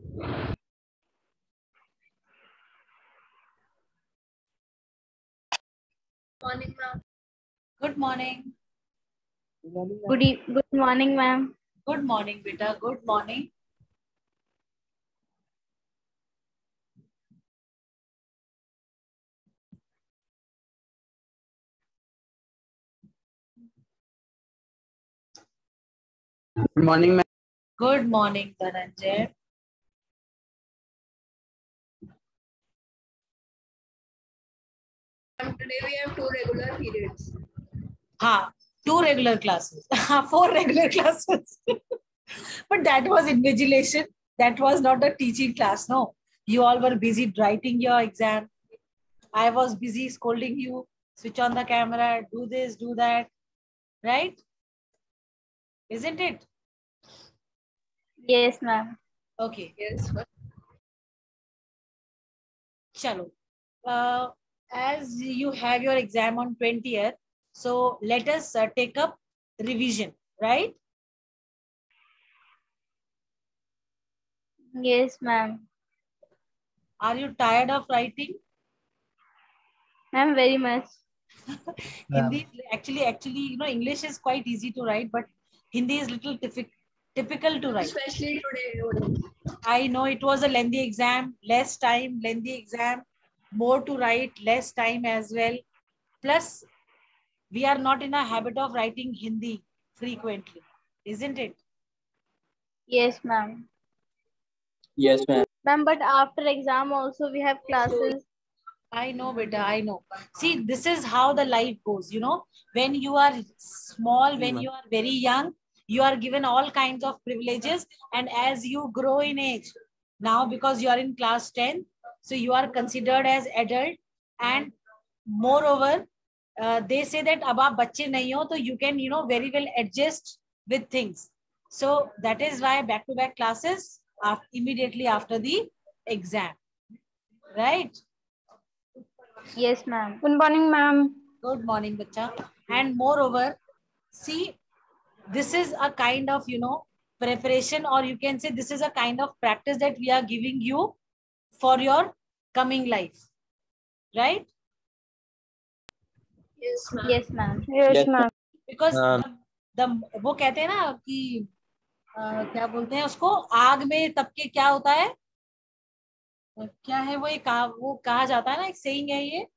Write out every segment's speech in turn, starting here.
Morning, ma'am. Good morning. Good morning, ma'am. Good morning, beta. Good morning. Good morning, ma'am. Good morning, Dhananjay. Today we have 2 regular periods. Ha, 2 regular classes. 4 regular classes. But that was invigilation. That was not a teaching class. No, you all were busy writing your exam. I was busy scolding you. Switch on the camera. Do this, do that. Right? Isn't it? Yes, ma'am. Okay. Yes. Chalo. As you have your exam on 20th, so let us take up revision, right? Yes, ma'am. Are you tired of writing? Ma'am, very much. Hindi, actually, you know, English is quite easy to write, but Hindi is little typical to write. Especially today. I know it was a lengthy exam, less time, lengthy exam, more to write, less time as well. Plus, we are not in a habit of writing Hindi frequently, isn't it? Yes, ma'am. Yes, ma'am. Ma'am, but after exam also we have classes. I know, beta, I know. See, this is how the life goes, you know. When you are small, when you are very young, you are given all kinds of privileges. And as you grow in age, now because you are in class 10, so you are considered as adult. And moreover, they say that अब आप बच्चे नहीं हो, तो you can, you know, very well adjust with things. So that is why back-to-back classes immediately after the exam, right? Yes, ma'am. Good morning, ma'am. Good morning, bacha. And moreover, see, this is a kind of, you know, preparation, or you can say this is a kind of practice that we are giving you for your coming life, right? Yes, ma'am. Yes, ma'am. Yes, ma'am. Because the वो कहते हैं ना कि क्या बोलते हैं उसको, आग में तप के क्या होता है, क्या है वो, वो कहा जाता है ना, एक सेइंग है ये,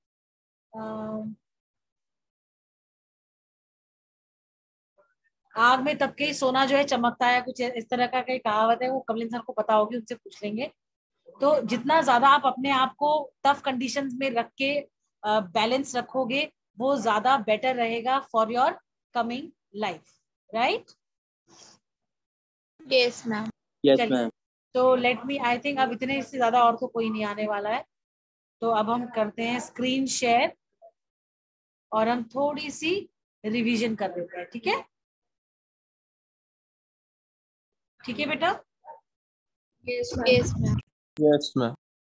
आग में तब के ही सोना जो है चमकता है, कुछ इस तरह का कई कहावत है, वो कमलिन सर को पता होगी, उनसे पूछ लेंगे। तो जितना ज्यादा आप अपने आप को टफ कंडीशंस में रख के बैलेंस रखोगे, वो ज्यादा बेटर रहेगा for your coming life, right? Yes, ma'am. Yes, ma'am. तो लेट मी, आई थिंक अब इतने से ज्यादा और तो कोई नहीं आने वाला है, तो अब हम करते हैं स्क्रीन शेयर और हम थोड़ी सी रिवीजन कर देते हैं, ठीक है? ठीक है बेटा? Yes, ma'am. Yes, ma'am. Yes, ma'am.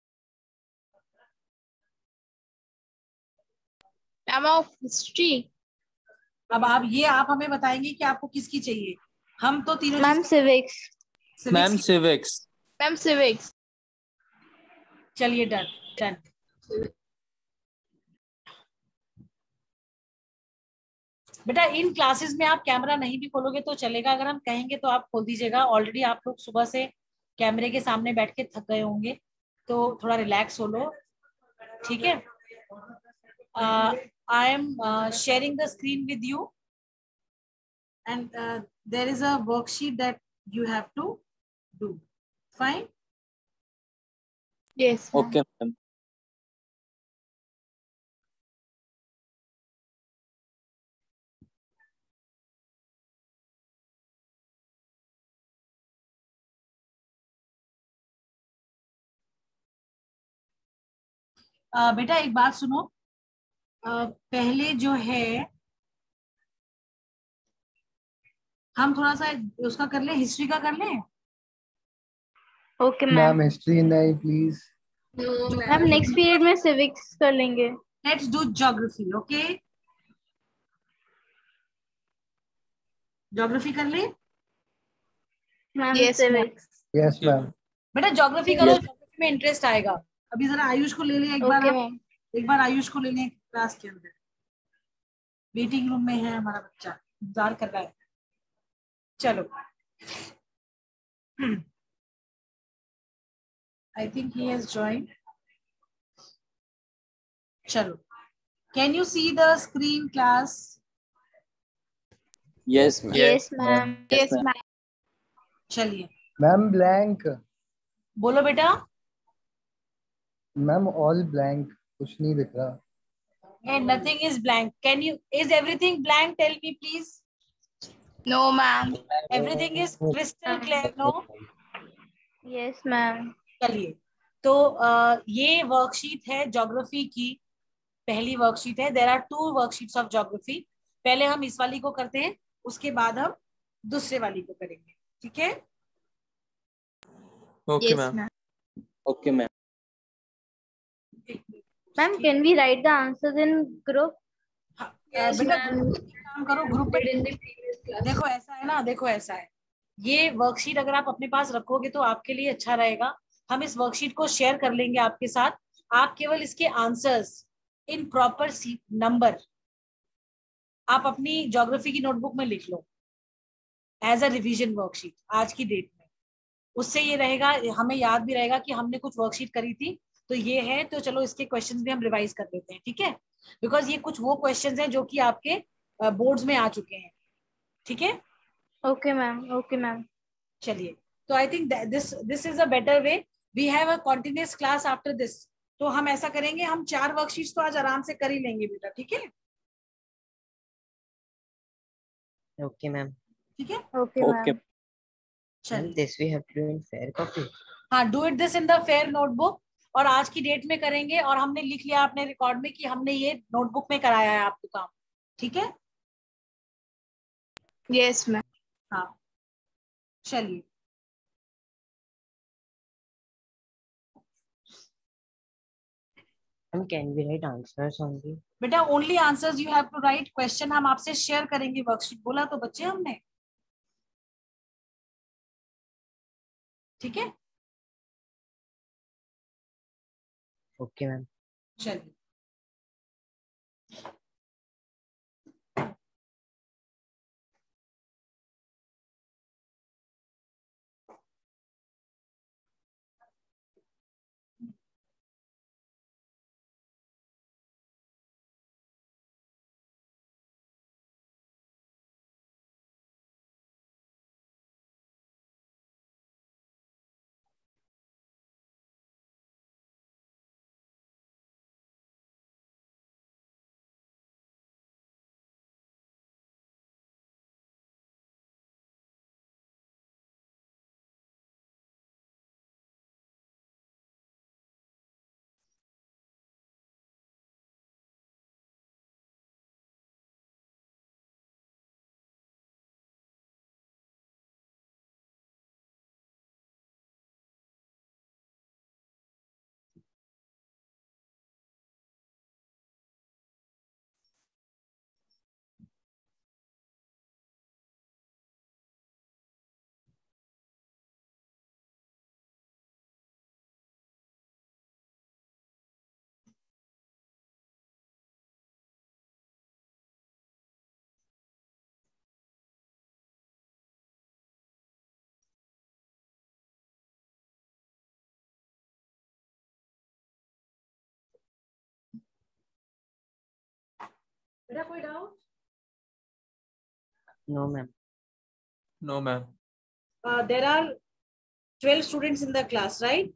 Ma'am of history. अब आप हमें बताएंगे कि आपको किसकी चाहिए। हम तो तीनों Ma'am, civics. Ma'am, civics. Ma'am, civics. चलिए, डन डन। बेटा इन क्लासेस में आप कैमरा नहीं भी खोलोगे तो चलेगा, अगर हम कहेंगे तो आप खोल दीजिएगा। ऑलरेडी आप लोग सुबह से कैमरे के सामने बैठ के थक गए होंगे, तो थोड़ा रिलैक्स हो लो, ठीक है? I am sharing the screen with you and there is a worksheet that you have to do. Fine? Yes, ma'am. Okay, ma'am. बेटा एक बात सुनो, पहले जो है हम थोड़ा सा उसका कर लें, हिस्ट्री का कर लें। Okay, ma'am. हिस्ट्री नहीं please. No, Ma'am, ma'am. next period में civics कर लेंगे. Let's do geography, okay? Geography कर ले। Ma'am, Yes, civics. Yes ma'am. बेटा ज्योग्राफी करो, ज्योग्राफी में इंटरेस्ट आएगा। अभी जरा आयुष को ले लें एक बार, ओके मैम। एक बार आयुष को ले लें क्लास के अंदर। मीटिंग रूम में है हमारा बच्चा, इंतजार कर रहा है। चलो, I think he has joined. चलो, can you see the screen class? Yes, ma'am. Yes ma'am. Yes, ma'am. चलिए मैम ब्लैंक। बोलो बेटा। मैम ऑल ब्लैंक, कुछ नहीं दिख रहा। And nothing is blank. Can you, is everything blank? Tell me please. No ma'am. Everything is crystal clear, no? Yes ma'am. चलिए, तो ये वर्कशीट है ज्योग्राफी की, पहली वर्कशीट है। There are 2 worksheets of geography. पहले हम इस वाली को करते हैं, उसके बाद हम दूसरे वाली को करेंगे, ठीक है? Okay, yes ma'am. Ma'am. Okay, ma'am. Ma'am can we write the answers in group? Yes, बेटा ma'am. काम करो, ग्रुप में। Did in the previous class. देखो ऐसा है ना, देखो ऐसा है, ये वर्कशीट अगर आप अपने पास रखोगे तो आपके लिए अच्छा रहेगा। हम इस वर्कशीट को शेयर कर लेंगे आपके साथ। आप केवल इसके आंसर्स इन प्रॉपर नंबर आप अपनी ज्योग्राफी की नोटबुक में लिख लो एज अ रिवीजन वर्कशीट आज की डेट में। उससे ये रहेगा, हमें याद भी रहेगा कि हमने कुछ वर्कशीट करी थी, तो ये है, तो चलो इसके क्वेश्चंस भी हम रिवाइज कर लेते हैं, ठीक है? बिकॉज ये कुछ वो क्वेश्चंस हैं जो कि आपके बोर्ड्स में आ चुके हैं, ठीक है? Okay ma'am. Okay ma'am. चलिए, तो I think this is a better way. We have a continuous class after this. तो हम ऐसा करेंगे, हम 4 वर्कशीट्स तो आज आराम से कर ही लेंगे बेटा, ठीक है? Okay, ma'am. ठीक है, ओके Okay. मैम। Ma'am, चलिए। this we have to do in fair copy. हाँ, do it this in the fair notebook, और आज की डेट में करेंगे, और हमने लिख लिया अपने रिकॉर्ड में कि हमने ये नोटबुक में कराया है आपको काम, ठीक है? Yes ma'am. हाँ, चलिए। Ma'am, can we write answers only? बेटा only answers you have to write, question हम आपसे शेयर करेंगे वर्कशीट, बोला तो बच्चे हमने, ठीक है? Okay, ma'am. चलिए, बेटा कोई doubt? No, ma'am. No, ma'am. There are 12 students in the class, right?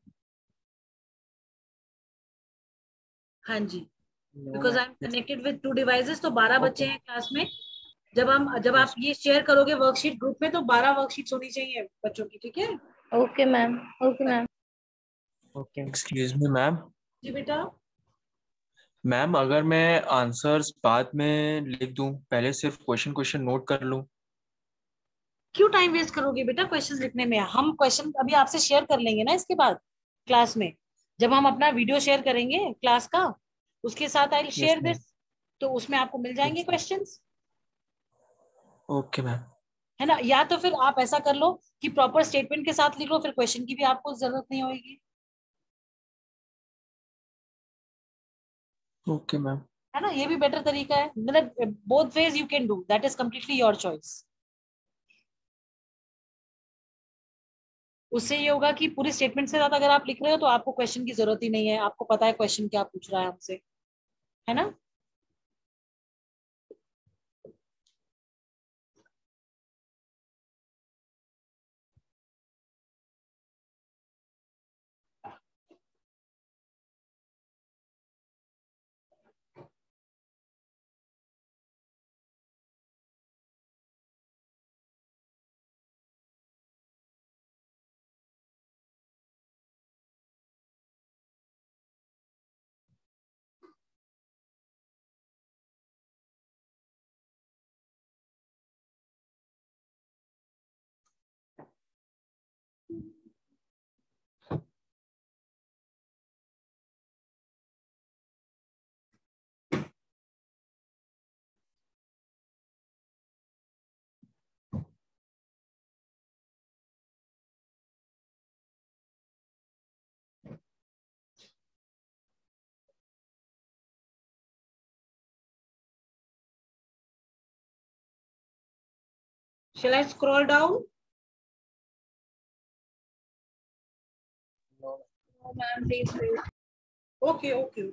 हाँ जी, No, because I ma'am. Am connected with 2 devices, तो 12 बच्चे Okay. हैं क्लास में। जब आप ये शेयर करोगे वर्कशीट ग्रुप में, तो 12 वर्कशीट्स होनी चाहिए बच्चों की, ठीक है? Okay ma'am. Okay ma'am. Okay. Excuse me, ma'am. जी बेटा। मैम, अगर मैं आंसर्स बाद में लिख दूं, पहले सिर्फ क्वेश्चन नोट कर लूं? क्यों टाइम वेस्ट करोगे बेटा क्वेश्चंस लिखने में? हम क्वेश्चन अभी आपसे शेयर कर लेंगे ना इसके बाद क्लास में, जब हम अपना वीडियो शेयर करेंगे क्लास का, उसके साथ I will Yes, share ma'am. This, तो उसमें आपको मिल जाएंगे क्वेश्चंस। Okay, ma'am. है ना, या तो फिर आप ऐसा कर लो कि प्रॉपर स्टेटमेंट के साथ लिख लो, फिर क्वेश्चन की भी आपको जरूरत नहीं होगी। Okay ma'am. है ना, ये भी बेटर तरीका है, मतलब both ways you can do, that is completely your choice. उससे ये होगा कि पूरी स्टेटमेंट से ज्यादा अगर आप लिख रहे हो तो आपको क्वेश्चन की जरूरत ही नहीं है, आपको पता है क्वेश्चन क्या पूछ रहा है हमसे, है ना। Shall I scroll down? No. No, ma'am, please wait. Okay, okay.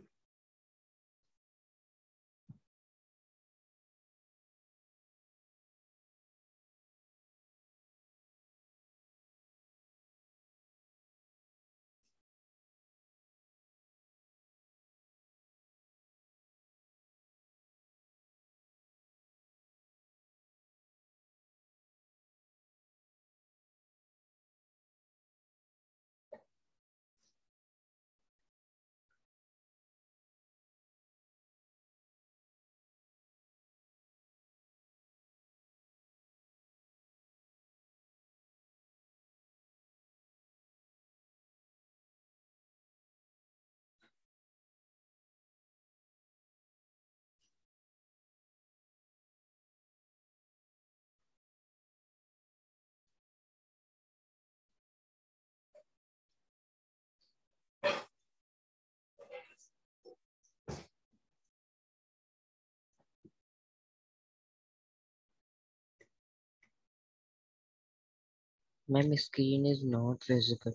Ma'am, screen is not visible.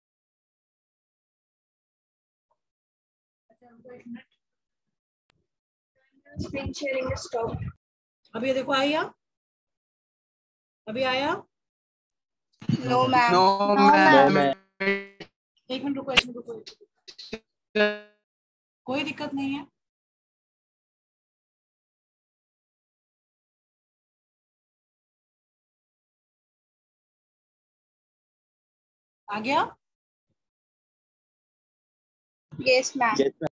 Screen sharing is stopped. अब ये देखो आया, अभी आया। No, ma'am. No, ma'am. एक मिनट रुको, एक मिनट रुको, कोई दिक्कत नहीं है। आ गया। Yes, ma'am.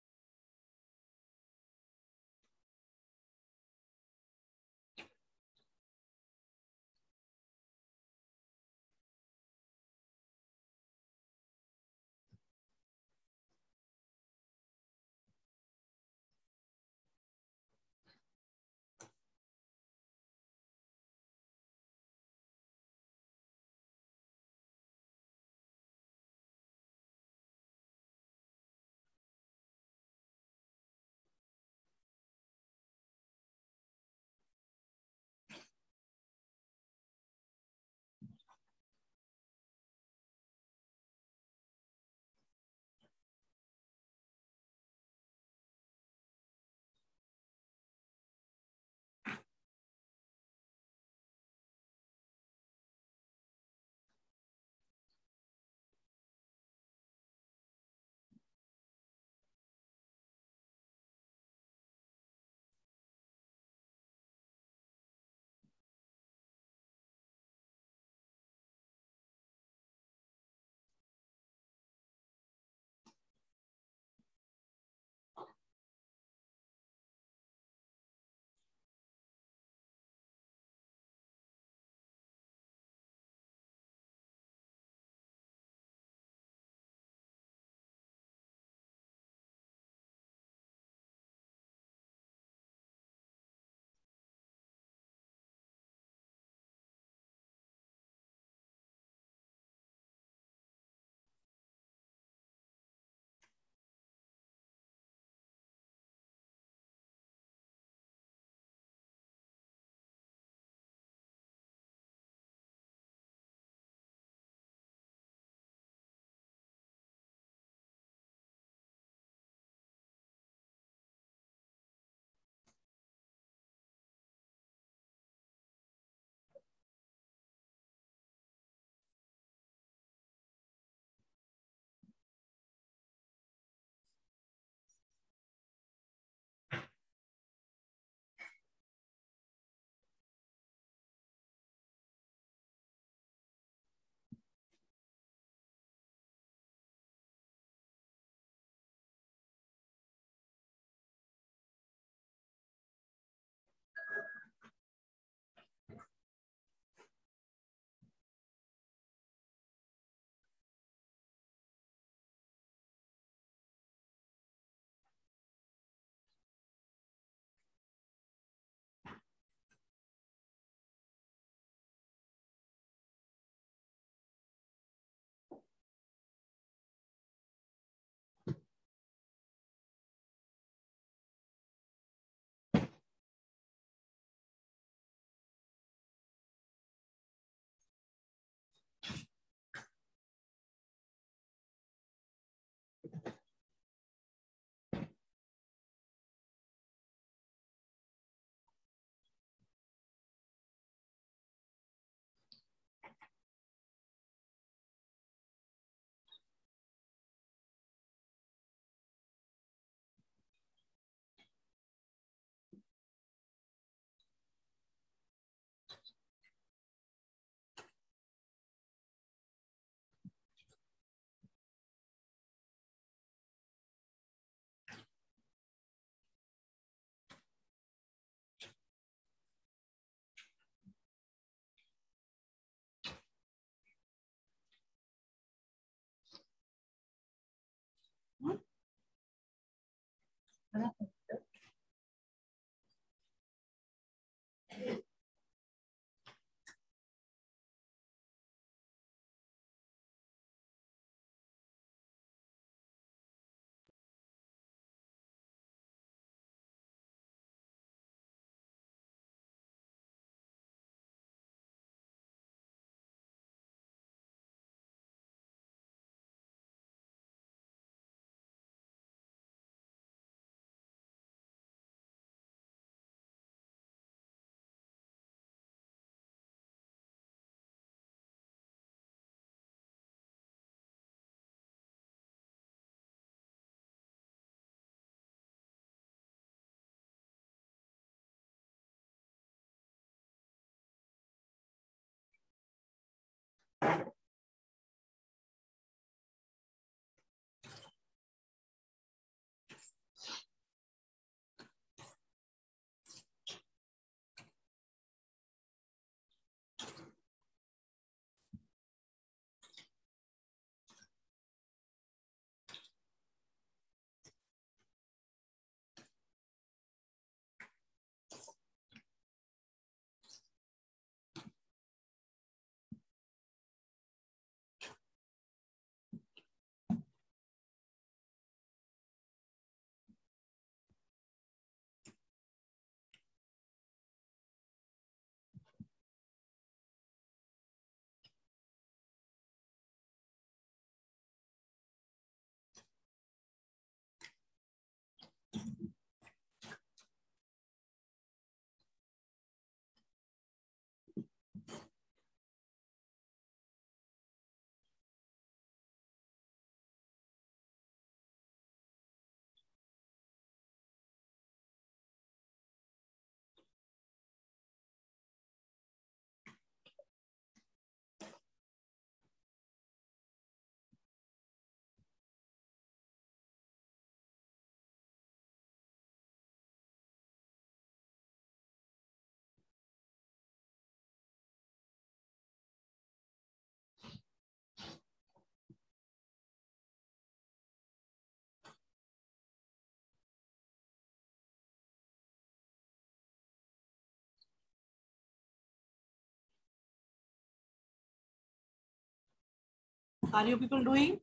Are you people doing?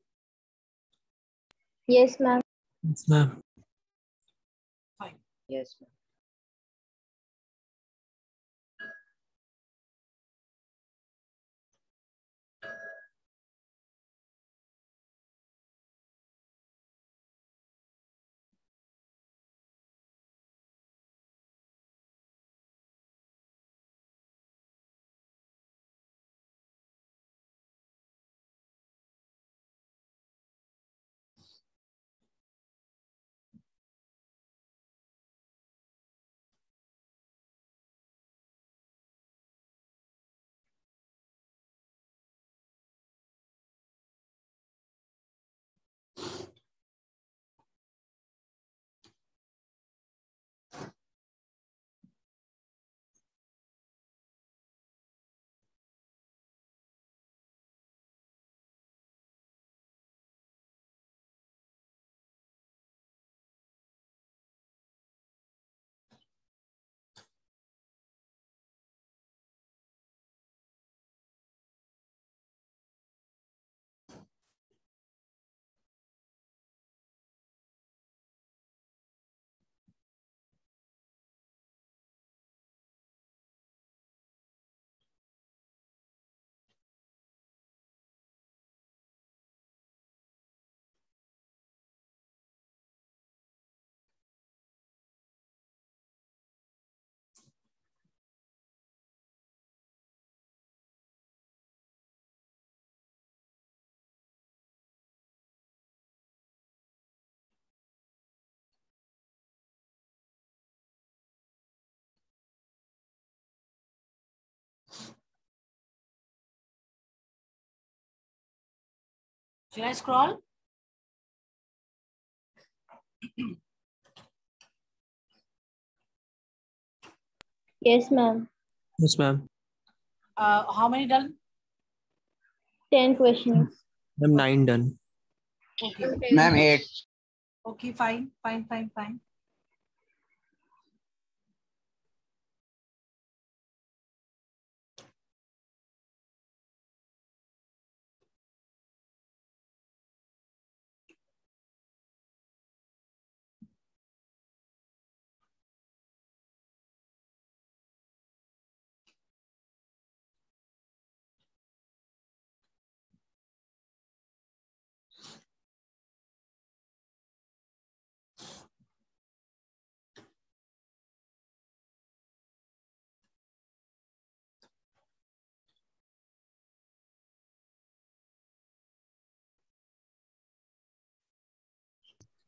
Yes, ma'am. Yes, ma'am. Fine. Yes, ma'am. Should I scroll? Yes, ma'am. Yes, ma'am. How many done? 10 questions. I'm 9 done. Okay. Ma'am, 8. Okay, fine.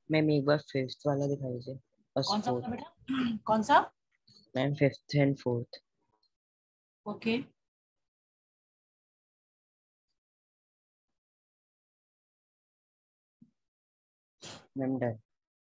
Ma'am एक बार fifth वाला दिखा दीजिए और कौन सा fourth. वाला बेटा? कौन सा? Ma'am fifth and fourth. Okay, ma'am done.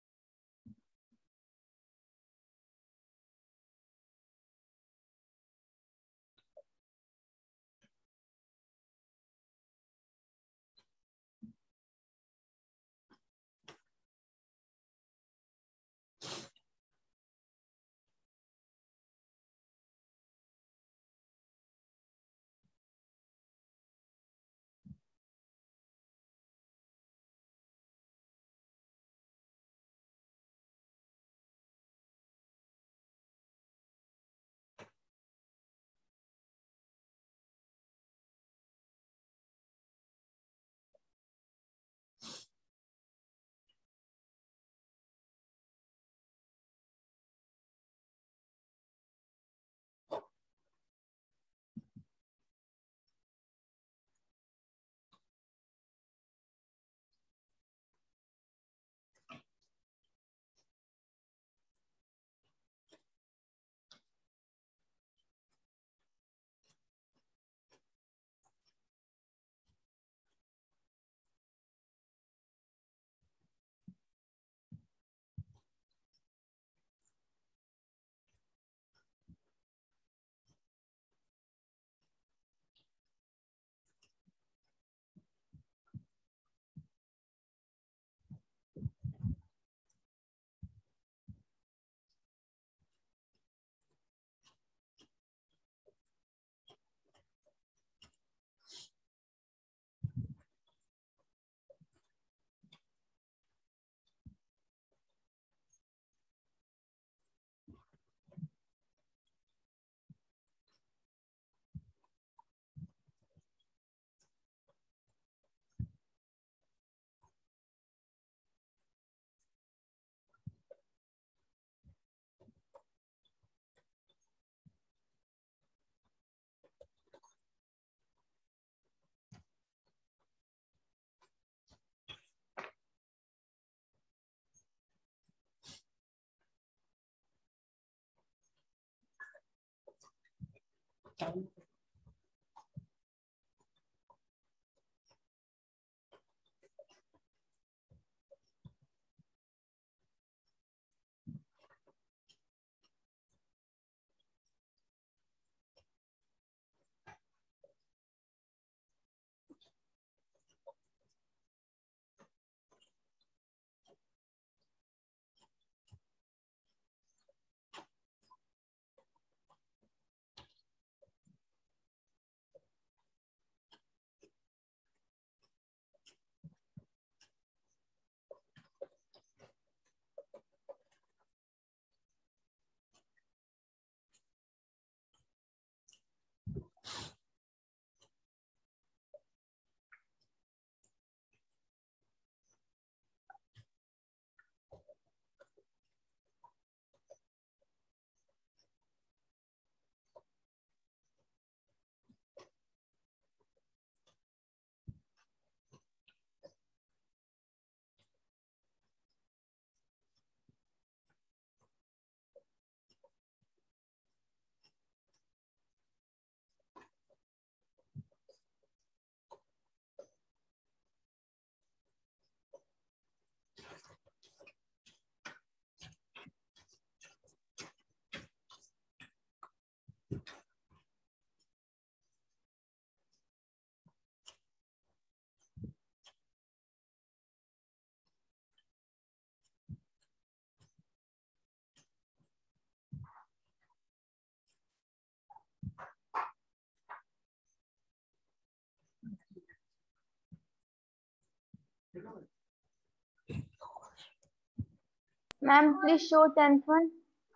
Ma'am, please show 10th one.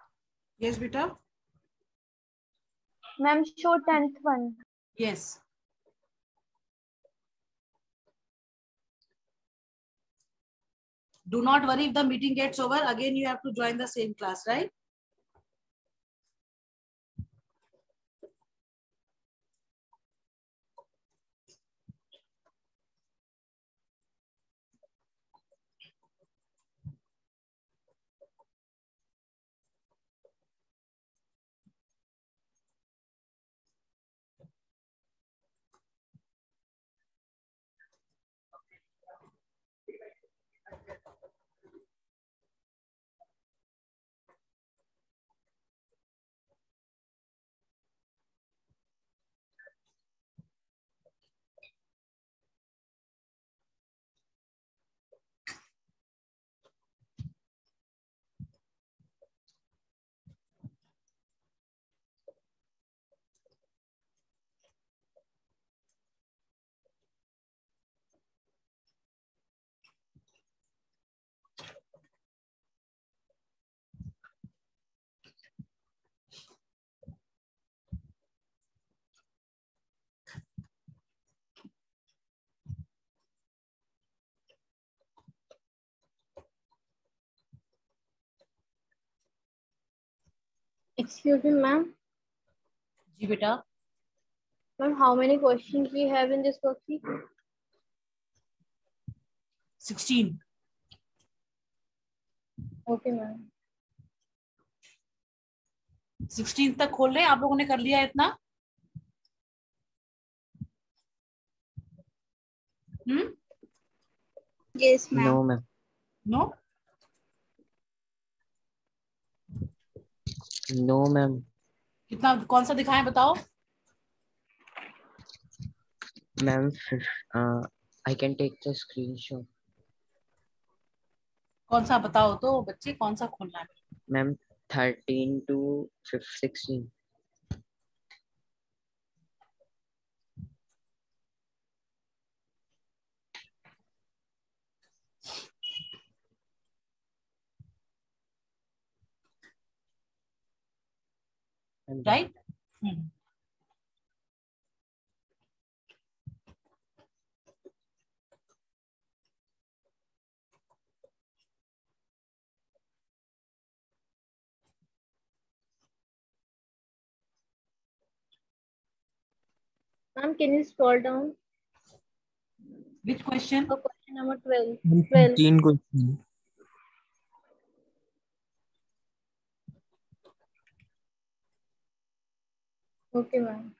yes बेटा, Ma'am, show 10th one. yes. Do not worry, if the meeting gets over, again you have to join the same class, right? Excuse me, ma'am. जी बेटा. Ma'am, how many questions we have in this worksheet? 16. Okay, ma'am. 16 तक खोल रहे हैं. आप लोगों ने कर लिया इतना? Yes, ma'am. No, ma'am. No. No, ma'am. कितना, कौन सा दिखाएं बताओ. Ma'am, I can take the screenshot. कौन सा बताओ तो बच्चे, कौन सा खोलना है? Ma'am, 13 to 16. Right? Ma'am, can you scroll down? Which question? Oh, question number 12. 15 question. Okay, ma'am.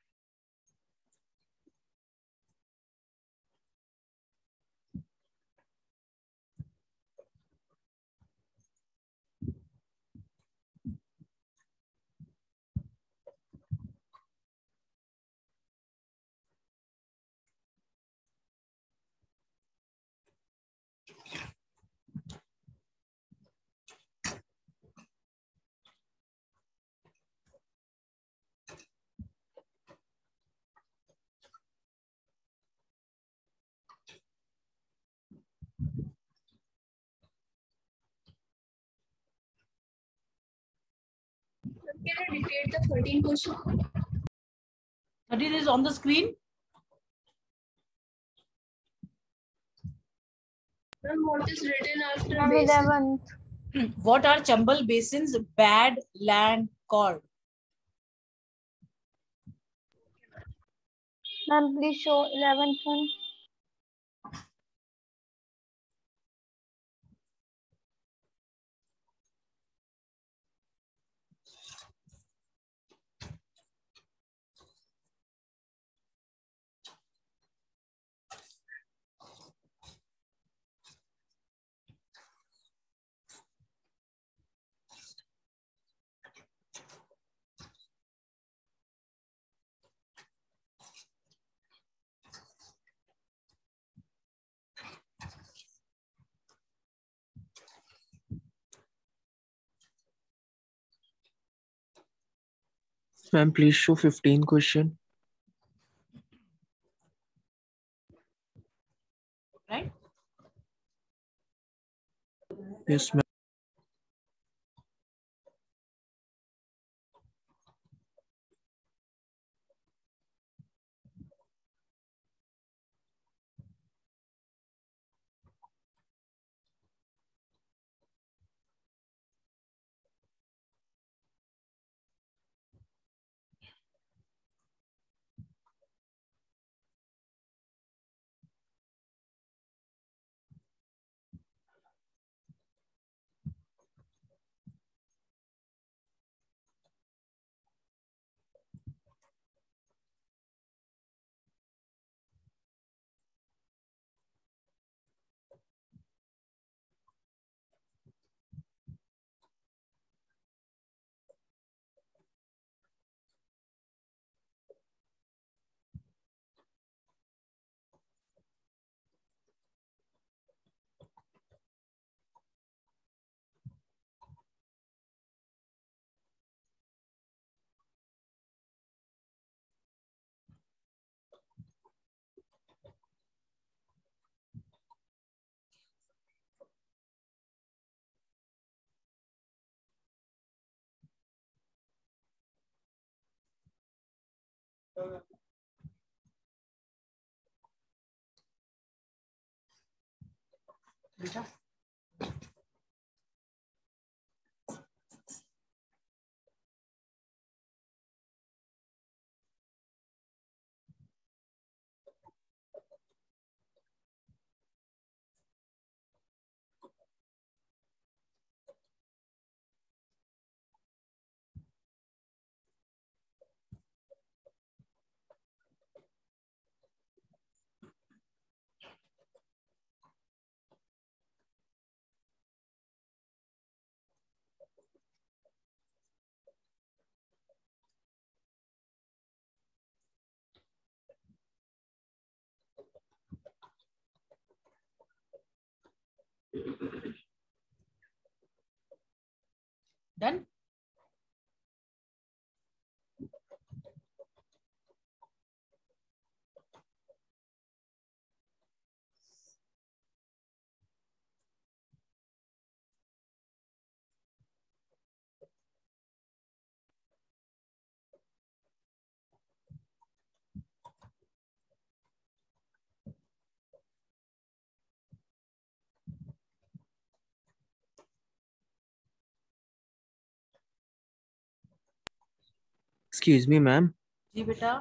Can you repeat the 13 question? 13 is on the screen. Ma'am, what is written after Ma'am, basin? 11th. What are Chambal Basin's bad land called? Ma'am, please show 11th one. Ma'am, please show 15 question. Right? Yes, ma'am. बेटा. Done? Excuse me ma'am. जी बेटा।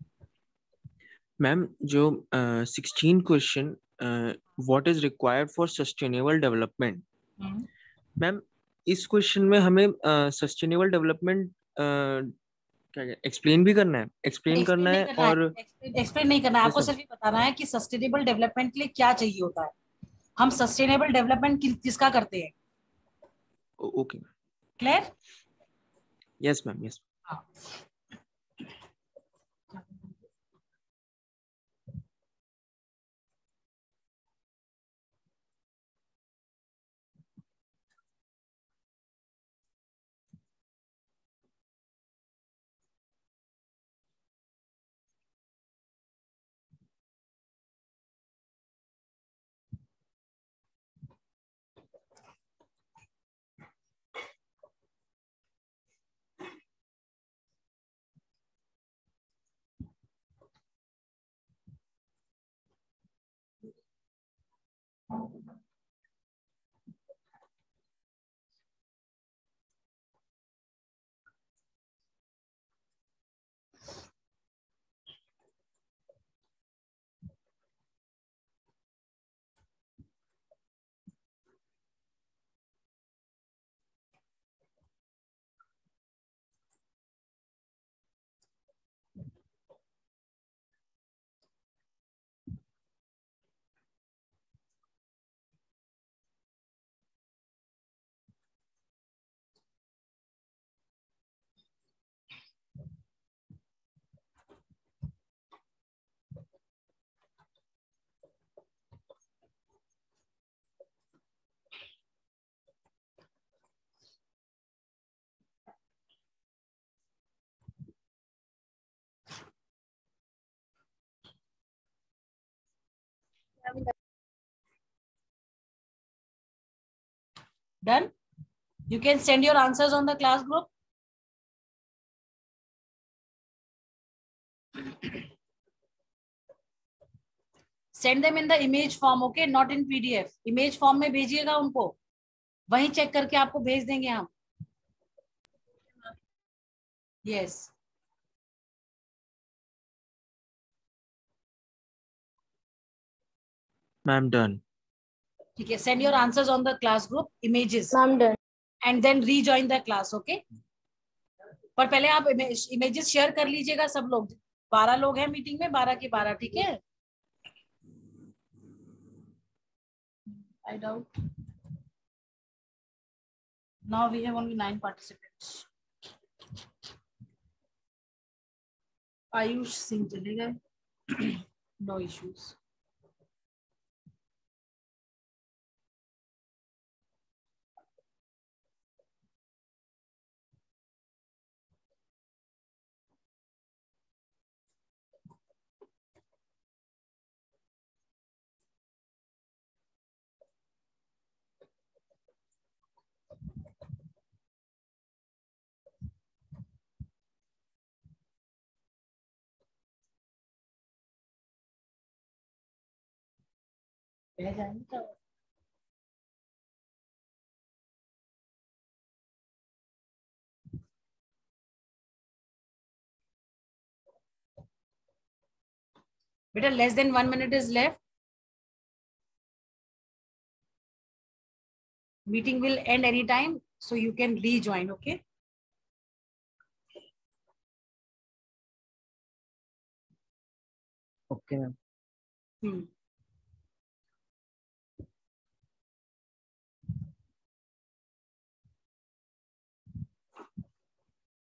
Ma'am जो 16 question what is required for sustainable development, ma'am इस क्वेश्चन में हमें sustainable development क्या explain भी करना है, एक्सप्लेन करना है और एक्सप्लेन नहीं करना है आपको, Yes, ma'am. सिर्फ ये बताना है कि सस्टेनेबल डेवलपमेंट के लिए क्या चाहिए होता है। हम सस्टेनेबल डेवलपमेंट किसका करते हैं? Okay clear? Yes ma'am yes. Done? You can send your answers on the class group. Send them in the image form, okay? Not in PDF. Image form में भेजिएगा उनको, वहीं चेक करके आपको भेज देंगे हम. Yes. Ma'am done. ठीक है, send your answers on the class group images Ma'am done. and then rejoin the class, okay? पर पहले आप images शेयर कर लीजिएगा सब लोग. 12 लोग हैं मीटिंग में, 12 के 12, ठीक है? I doubt. Now we have only 9 participants. Ayush Singh चले गए. No issues. Beta, less than 1 minute is left. Meeting will end anytime, so you can rejoin, okay? Okay, ma'am.